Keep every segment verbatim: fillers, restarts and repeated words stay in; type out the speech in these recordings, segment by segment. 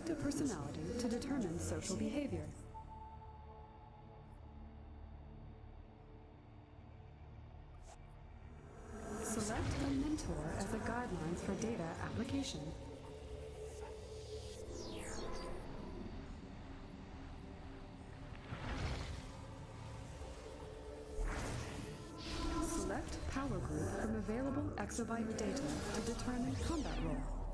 Select a personality to determine social behavior. Select a mentor as a guideline for data application. Select power group from available exobyte data to determine combat role.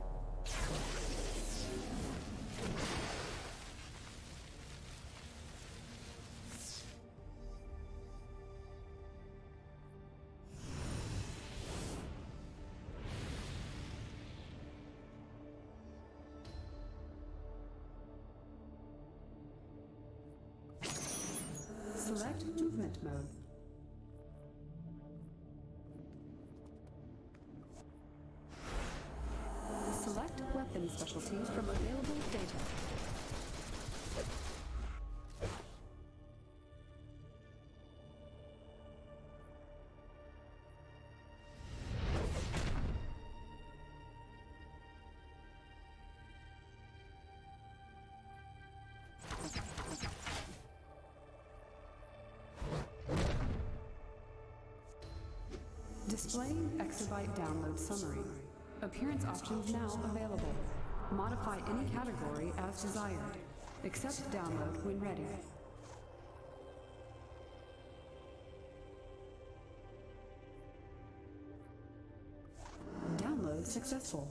Select movement mode. Select weapon specialty from available data. Displaying exobyte download summary. Appearance options now available. Modify any category as desired. Accept download when ready. Download successful.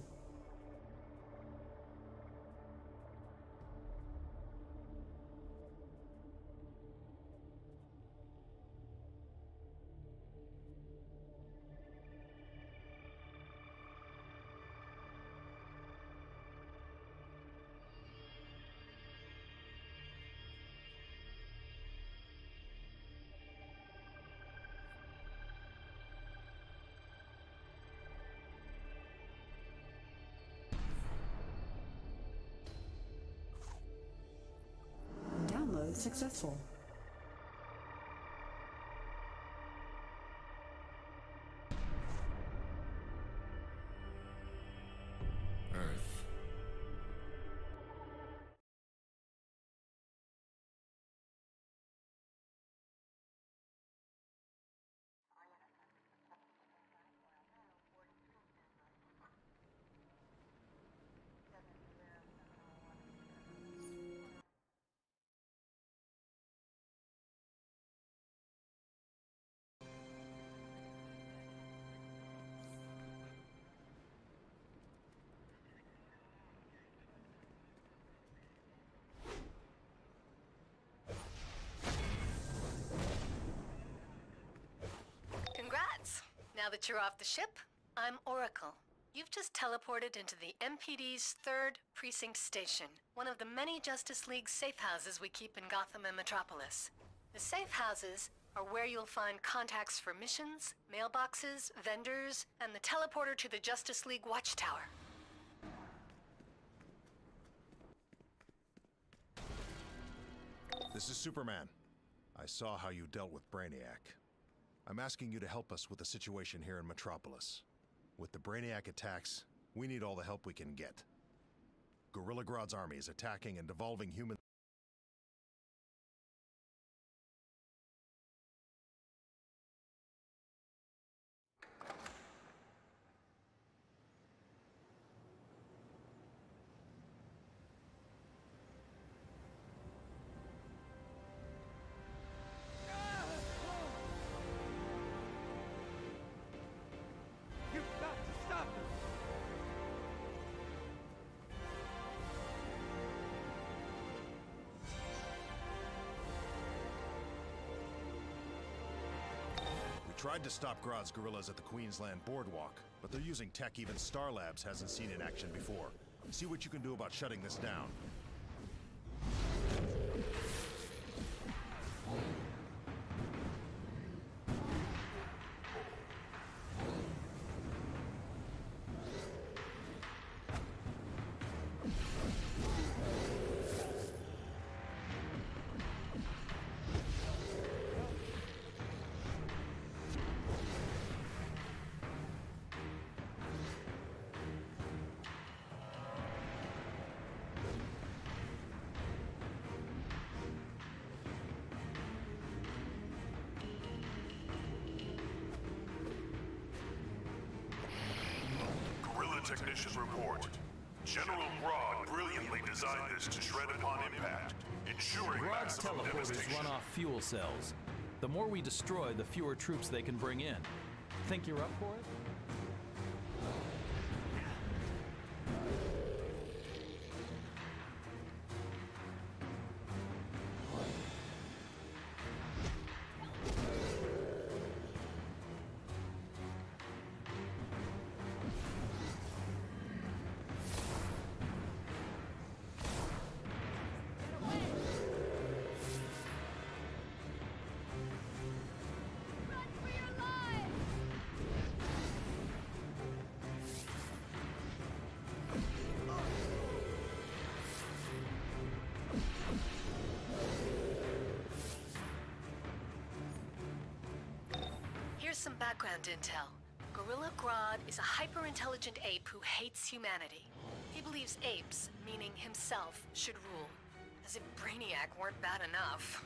Download successful. Earth. Congrats! Now that you're off the ship, I'm Oracle. You've just teleported into the M P D's third Precinct Station, one of the many Justice League safe houses we keep in Gotham and Metropolis. The safe houses are where you'll find contacts for missions, mailboxes, vendors, and the teleporter to the Justice League Watchtower. This is Superman. I saw how you dealt with Brainiac. I'm asking you to help us with the situation here in Metropolis. With the Brainiac attacks, we need all the help we can get. Gorilla Grodd's army is attacking and devolving human... Tried to stop Grodd's guerrillas at the Queensland Boardwalk, but they're using tech even Star Labs hasn't seen in action before. See what you can do about shutting this down. technician report. General Grodd brilliantly designed this to shred upon impact, ensuring Grodd's maximum teleporters devastation. run off fuel cells. The more we destroy, the fewer troops they can bring in. Think you're up for it? Here's some background intel. Gorilla Grodd is a hyper-intelligent ape who hates humanity. He believes apes, meaning himself, should rule. As if Brainiac weren't bad enough.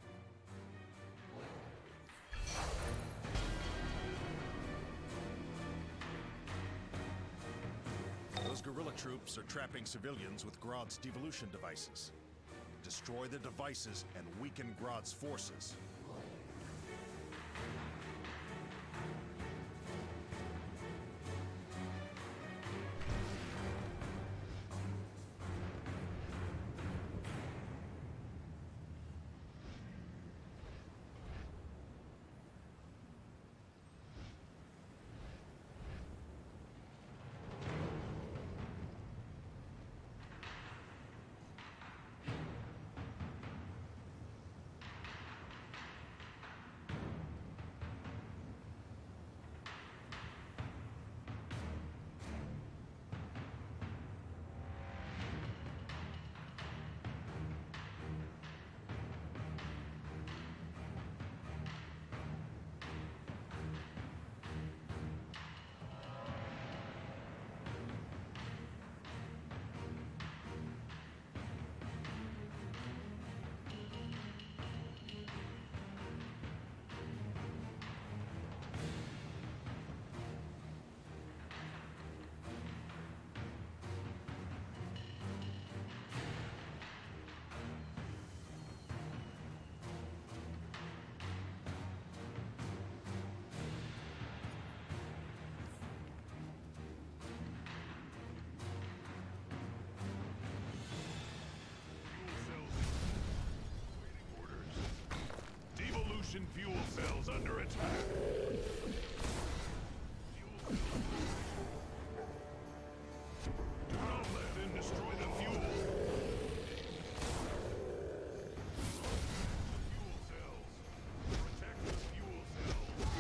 Those guerrilla troops are trapping civilians with Grodd's devolution devices. Destroy the devices and weaken Grodd's forces. Devolution fuel cells under attack. Fuel cells. Do not let them destroy the fuel. The fuel cells. Protect the fuel cells.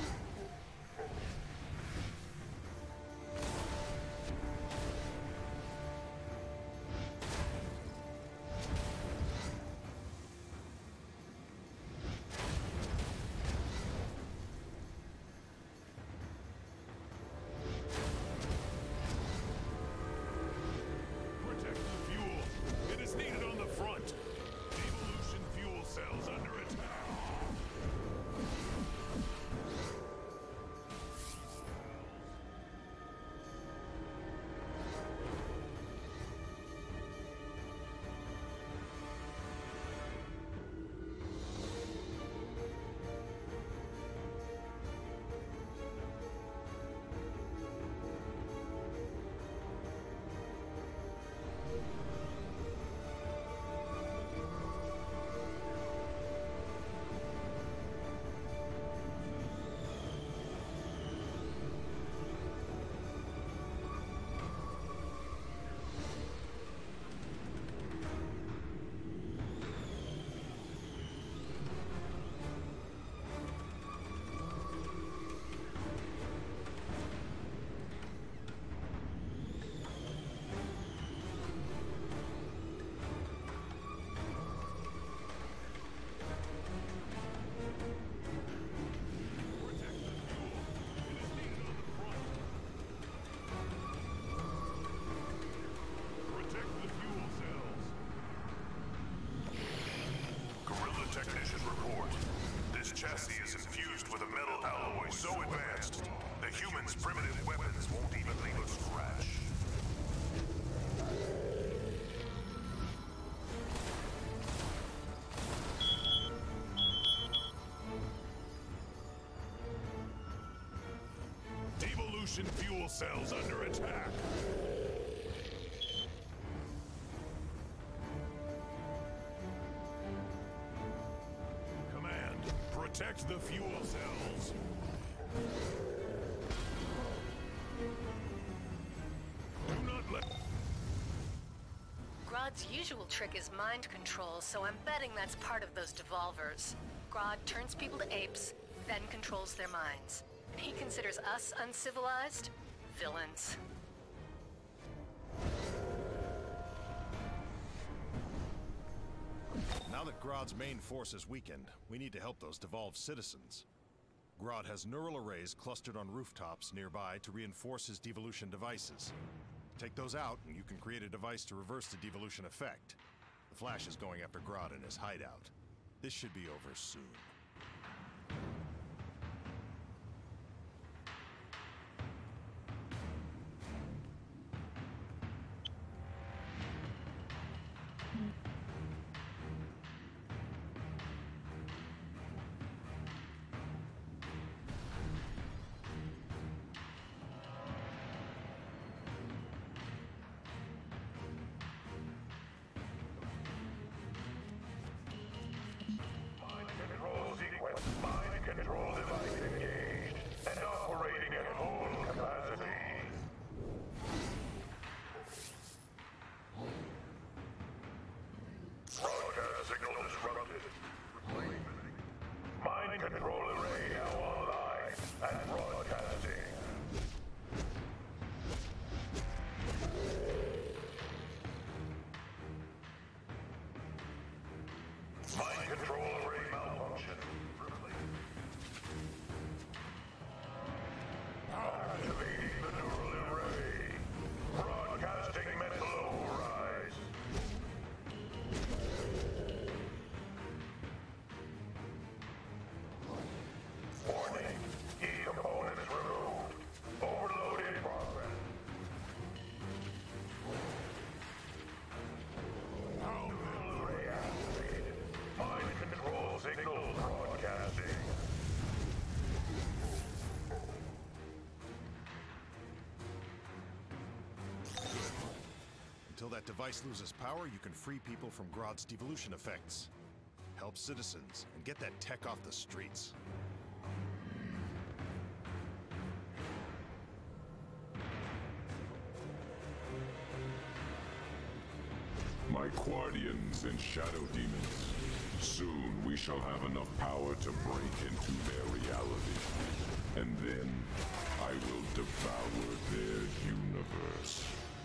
devolution fuel cells under attack. Command, protect the fuel cells. Do not let... Grodd's usual trick is mind control, so I'm betting that's part of those devolvers. Grodd turns people to apes, then controls their minds. And he considers us uncivilized? Villains. Now that Grodd's main force is weakened, we need to help those devolved citizens. Grodd has neural arrays clustered on rooftops nearby to reinforce his devolution devices. Take those out, and you can create a device to reverse the devolution effect. The Flash is going after Grodd in his hideout. This should be over soon. Until that device loses power, you can free people from Grodd's devolution effects. Help citizens, and get that tech off the streets. My Guardians and Shadow Demons. Soon we shall have enough power to break into their reality. And then I will devour their universe.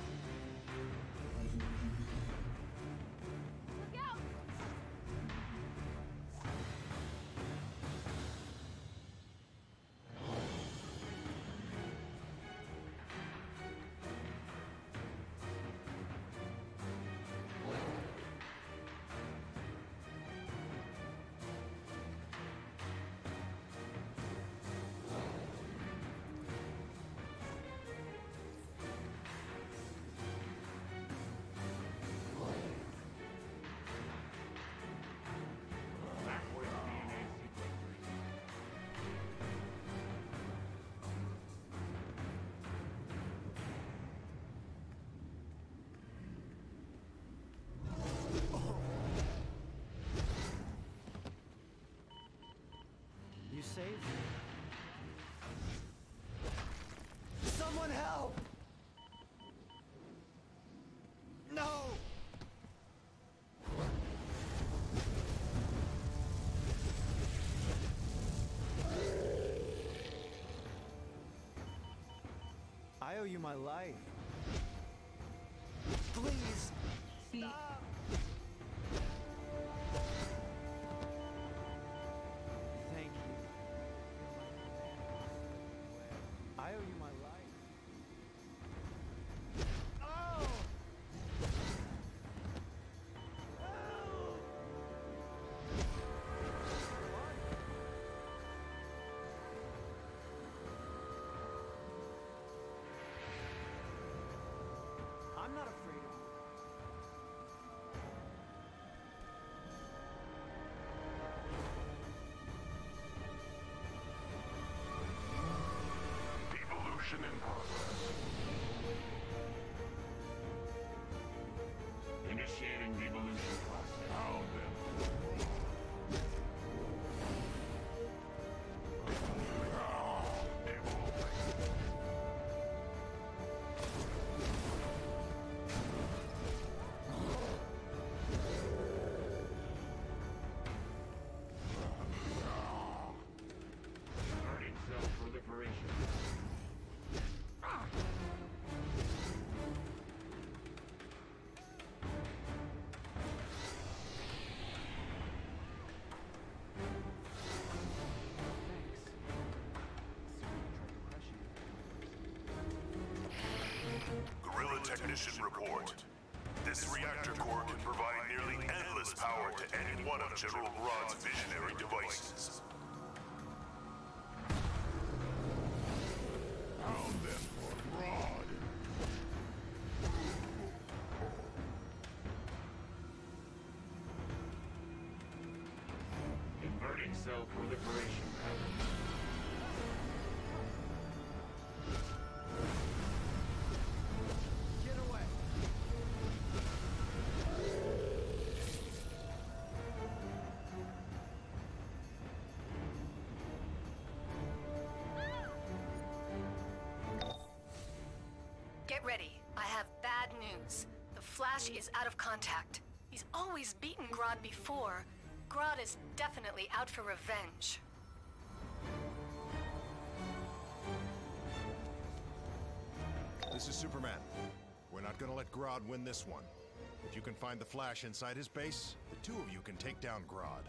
Saved me. Someone help! No! I owe you my life. Please! Stop! I owe you my life. Oh! Oh! I'm not afraid of you. Construction in progress. Initiating devolution process. Found them. Burning cell proliferation. Guerrilla Technician report. This reactor core can provide nearly endless power to any one of General Grodd's visionary devices. Found them for Grodd. Inverting cell proliferation pattern. Get away. Get ready. I have bad news. The Flash is out of contact. He's always beaten Grodd before. Grodd is definitely out for revenge. This is Superman. We're not gonna let Grodd win this one. If you can find the Flash inside his base, the two of you can take down Grodd.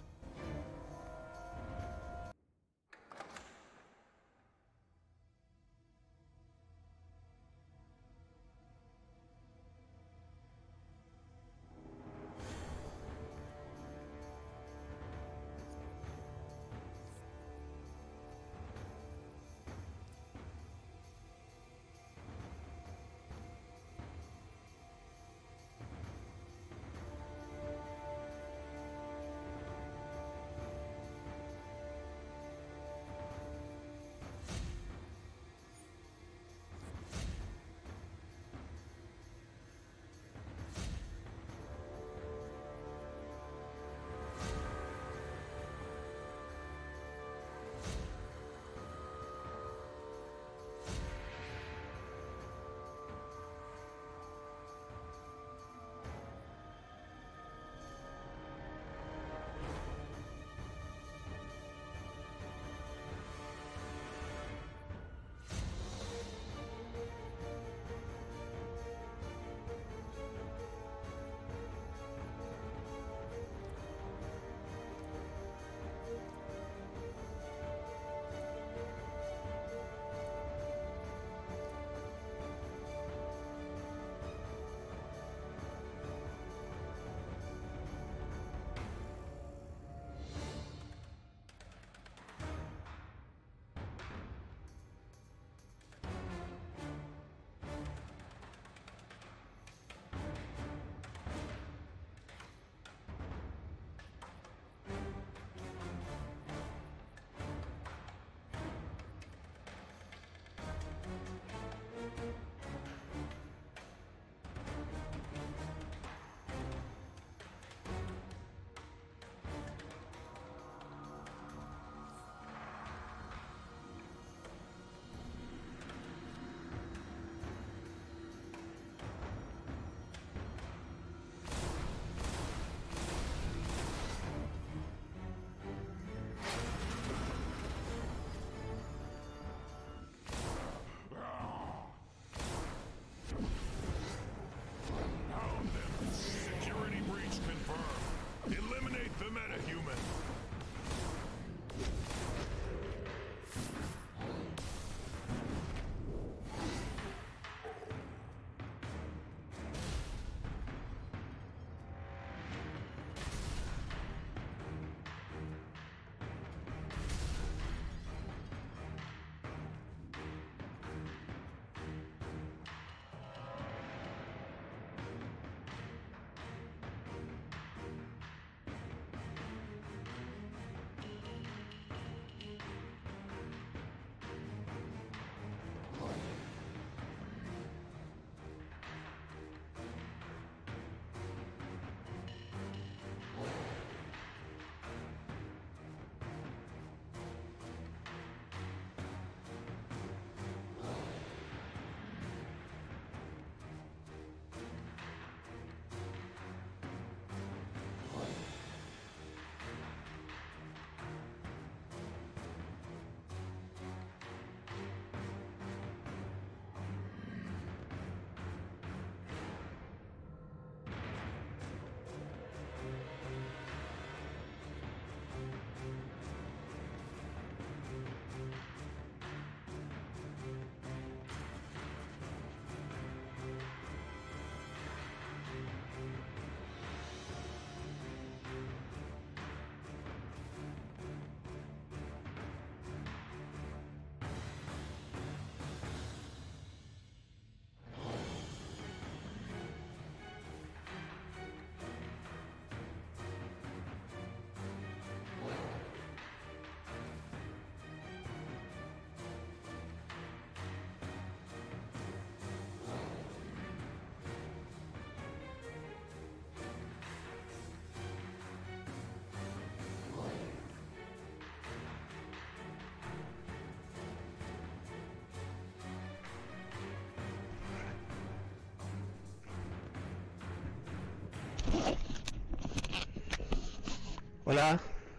Hola.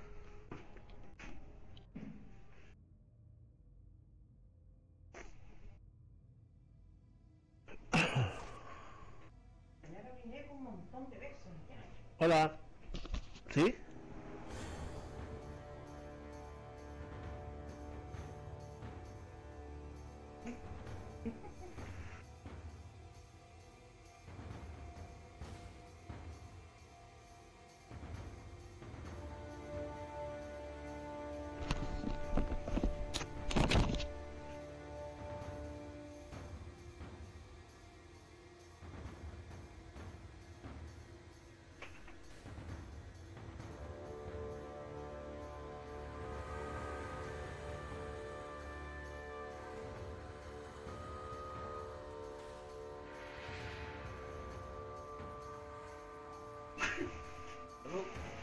Hola. ¿Sí? Hello?